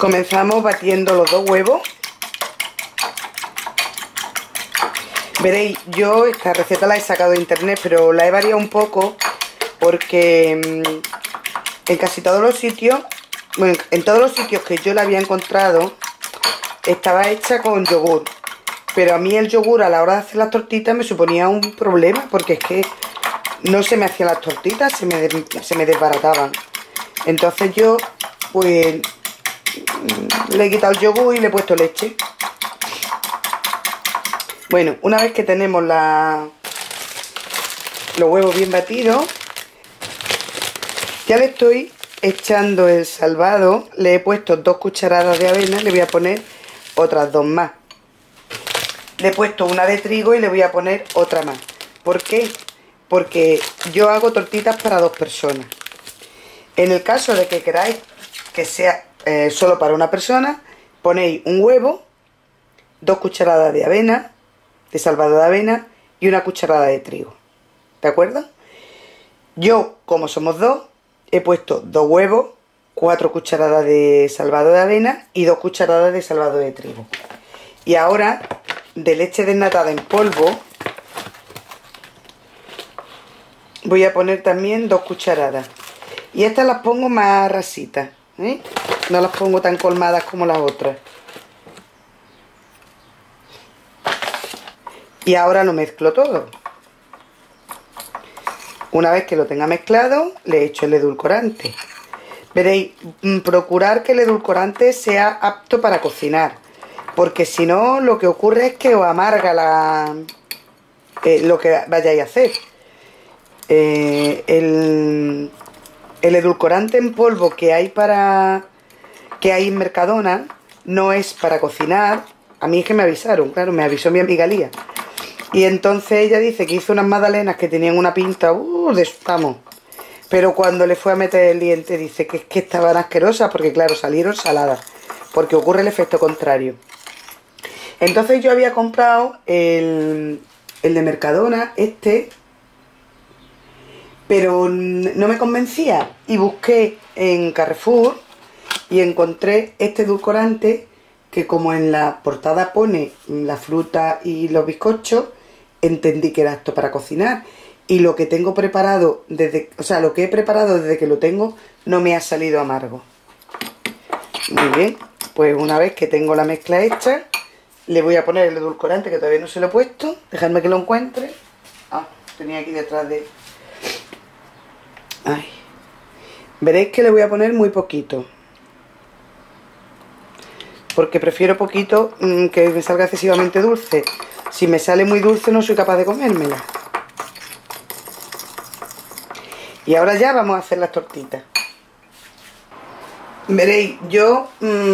Comenzamos batiendo los dos huevos. Veréis, yo esta receta la he sacado de internet, pero la he variado un poco porque en casi todos los sitios, bueno, en todos los sitios que yo la había encontrado, estaba hecha con yogur. Pero a mí el yogur a la hora de hacer las tortitas me suponía un problema, porque es que no se me hacían las tortitas, se me desbarataban. Entonces yo, pues, le he quitado el yogur y le he puesto leche. Bueno, una vez que tenemos los huevos bien batidos, ya le estoy echando el salvado. Le he puesto 2 cucharadas de avena, le voy a poner otras 2 más. Le he puesto una de trigo y le voy a poner otra más. ¿Por qué? Porque yo hago tortitas para 2 personas. En el caso de que queráis que sea solo para una persona, ponéis un huevo, 2 cucharadas de avena, de salvado de avena y una cucharada de trigo. ¿De acuerdo? Yo, como somos 2, he puesto 2 huevos, 4 cucharadas de salvado de avena y 2 cucharadas de salvado de trigo. Y ahora, de leche desnatada en polvo, voy a poner también 2 cucharadas. Y estas las pongo más rasitas, ¿eh? No las pongo tan colmadas como las otras. Y ahora lo mezclo todo. Una vez que lo tenga mezclado, le echo el edulcorante. Veréis, procurar que el edulcorante sea apto para cocinar, porque si no, lo que ocurre es que os amarga lo que vayáis a hacer. El edulcorante en polvo que hay en Mercadona no es para cocinar. A mí es que me avisaron, claro, me avisó mi amiga Lía. Y entonces ella dice que hizo unas magdalenas que tenían una pinta de espamo. Pero cuando le fue a meter el diente dice que es que estaban asquerosas porque claro, salieron saladas. Porque ocurre el efecto contrario. Entonces yo había comprado el de Mercadona, pero no me convencía. Y busqué en Carrefour y encontré este edulcorante que, como en la portada pone la fruta y los bizcochos, entendí que era apto para cocinar. Y lo que tengo preparado lo que he preparado desde que lo tengo no me ha salido amargo. Muy bien, pues una vez que tengo la mezcla hecha, le voy a poner el edulcorante, que todavía no se lo he puesto. Dejadme que lo encuentre. Ah, tenía aquí detrás de... Ay. Veréis que le voy a poner muy poquito, porque prefiero poquito que me salga excesivamente dulce. Si me sale muy dulce no soy capaz de comérmela. Y ahora ya vamos a hacer las tortitas. Veréis, yo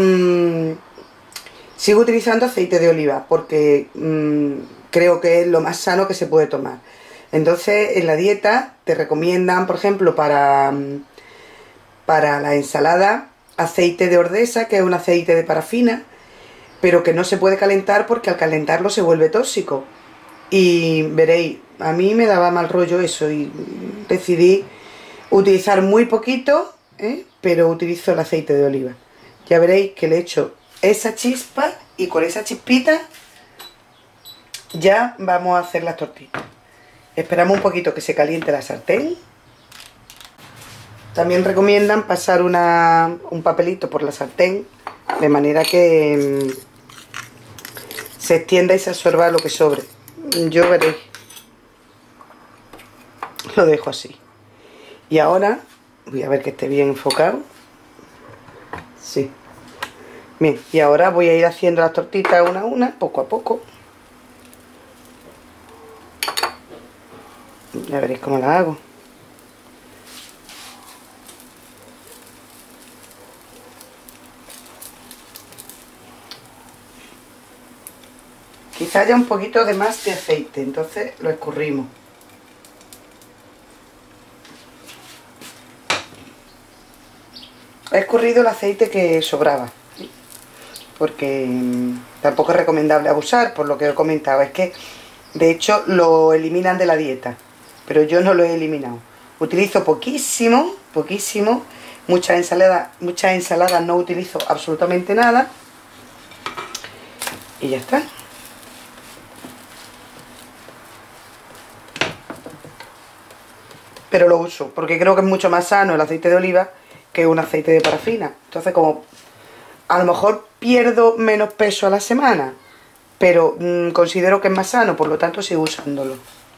sigo utilizando aceite de oliva porque creo que es lo más sano que se puede tomar. Entonces en la dieta te recomiendan, por ejemplo, para la ensalada, aceite de ordesa, que es un aceite de parafina, pero que no se puede calentar porque al calentarlo se vuelve tóxico. Y veréis, a mí me daba mal rollo eso y decidí utilizar muy poquito, pero utilizo el aceite de oliva. Ya veréis que le echo esa chispa y con esa chispita ya vamos a hacer las tortitas. Esperamos un poquito que se caliente la sartén. También recomiendan pasar un papelito por la sartén, de manera que se extienda y se absorba lo que sobre. Yo veréis, lo dejo así. Y ahora voy a ver que esté bien enfocado. Sí. Bien, y ahora voy a ir haciendo las tortitas una a una, poco a poco. Ya veréis cómo las hago. Quizá haya un poquito de más de aceite, entonces lo escurrimos. He escurrido el aceite que sobraba, porque tampoco es recomendable abusar, por lo que he comentado. Es que, de hecho, lo eliminan de la dieta, pero yo no lo he eliminado. Utilizo poquísimo, poquísimo, Muchas ensaladas no utilizo absolutamente nada. Y ya está. Pero lo uso, porque creo que es mucho más sano el aceite de oliva que un aceite de parafina. Entonces, como a lo mejor pierdo menos peso a la semana, pero considero que es más sano, por lo tanto sigo usándolo.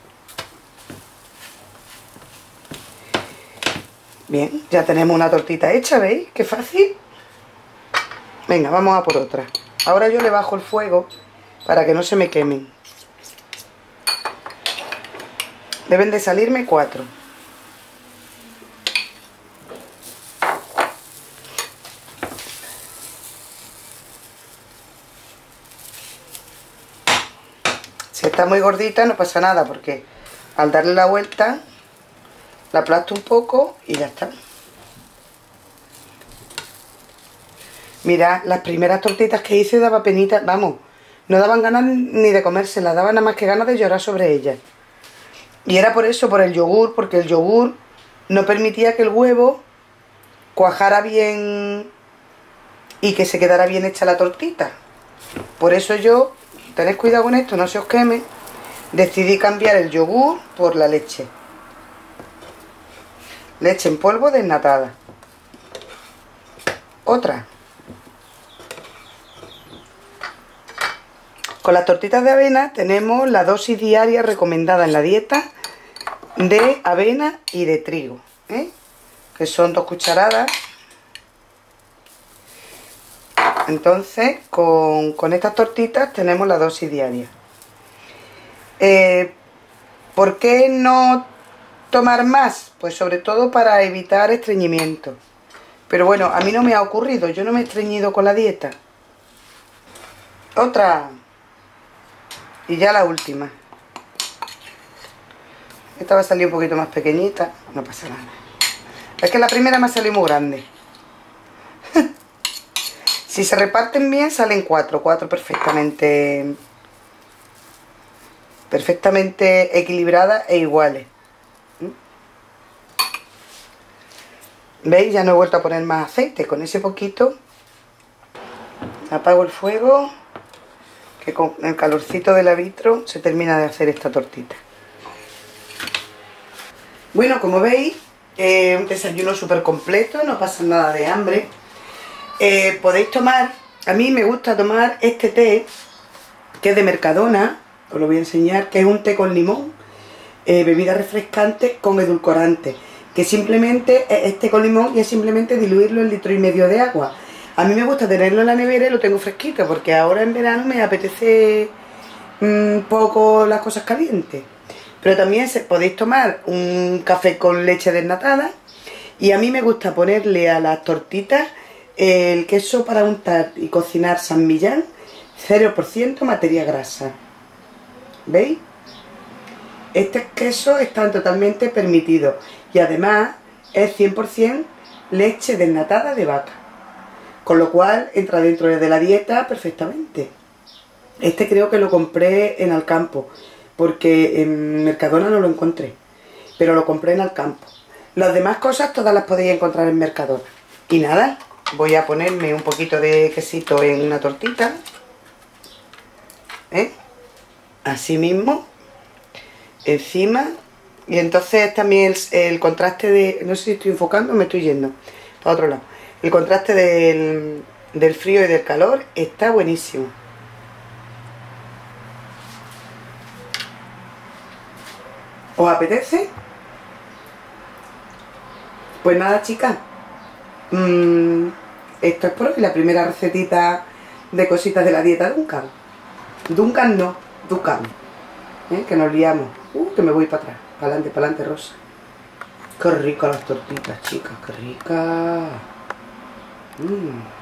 Bien, ya tenemos una tortita hecha, ¿veis? Qué fácil. Venga, vamos a por otra. Ahora yo le bajo el fuego para que no se me quemen. Deben de salirme 4. Si está muy gordita no pasa nada, porque al darle la vuelta la aplasto un poco y ya está. Mirad, las primeras tortitas que hice daba penita, vamos, no daban ganas ni de comérselas, daban nada más que ganas de llorar sobre ellas. Y era por eso, por el yogur, porque el yogur no permitía que el huevo cuajara bien y que se quedara bien hecha la tortita. Por eso yo, tened cuidado con esto, no se os queme, decidí cambiar el yogur por la leche. Leche en polvo desnatada. Otra. Con las tortitas de avena tenemos la dosis diaria recomendada en la dieta de avena y de trigo, que son 2 cucharadas. Entonces, con estas tortitas tenemos la dosis diaria. ¿Por qué no tomar más? Pues sobre todo para evitar estreñimiento. Pero bueno, a mí no me ha ocurrido, yo no me he estreñido con la dieta. Otra. Y ya la última. Esta va a salir un poquito más pequeñita, no pasa nada. Es que la primera me ha salido muy grande. Si se reparten bien salen 4 perfectamente equilibradas e iguales. ¿Veis? Ya no he vuelto a poner más aceite. Con ese poquito apago el fuego, que con el calorcito de la vitro se termina de hacer esta tortita. Bueno, como veis, un desayuno súper completo, no pasa nada de hambre. Podéis tomar, a mí me gusta tomar este té, que es de Mercadona, os lo voy a enseñar, que es un té con limón, bebida refrescante con edulcorante, que simplemente es té con limón y es simplemente diluirlo en 1,5 litros de agua. A mí me gusta tenerlo en la nevera y lo tengo fresquito, porque ahora en verano me apetece poco las cosas calientes. Pero también podéis tomar un café con leche desnatada, y a mí me gusta ponerle a las tortitas el queso para untar y cocinar San Millán, 0% materia grasa. ¿Veis? Estos quesos están totalmente permitidos y además es 100% leche desnatada de vaca, con lo cual entra dentro de la dieta perfectamente. Este creo que lo compré en Alcampo, porque en Mercadona no lo encontré, pero lo compré en Alcampo. Las demás cosas todas las podéis encontrar en Mercadona. Y nada, voy a ponerme un poquito de quesito en una tortita, así mismo, encima. Y entonces también el contraste de... No sé si estoy enfocando o me estoy yendo para otro lado. El contraste del frío y del calor está buenísimo. ¿Os apetece? Pues nada, chicas. Esto es por hoy, la primera recetita de cositas de la dieta Duncan. Duncan no, Duncan. Que nos liamos. Que me voy para atrás. Para adelante, Rosa. Qué ricas las tortitas, chicas, qué ricas.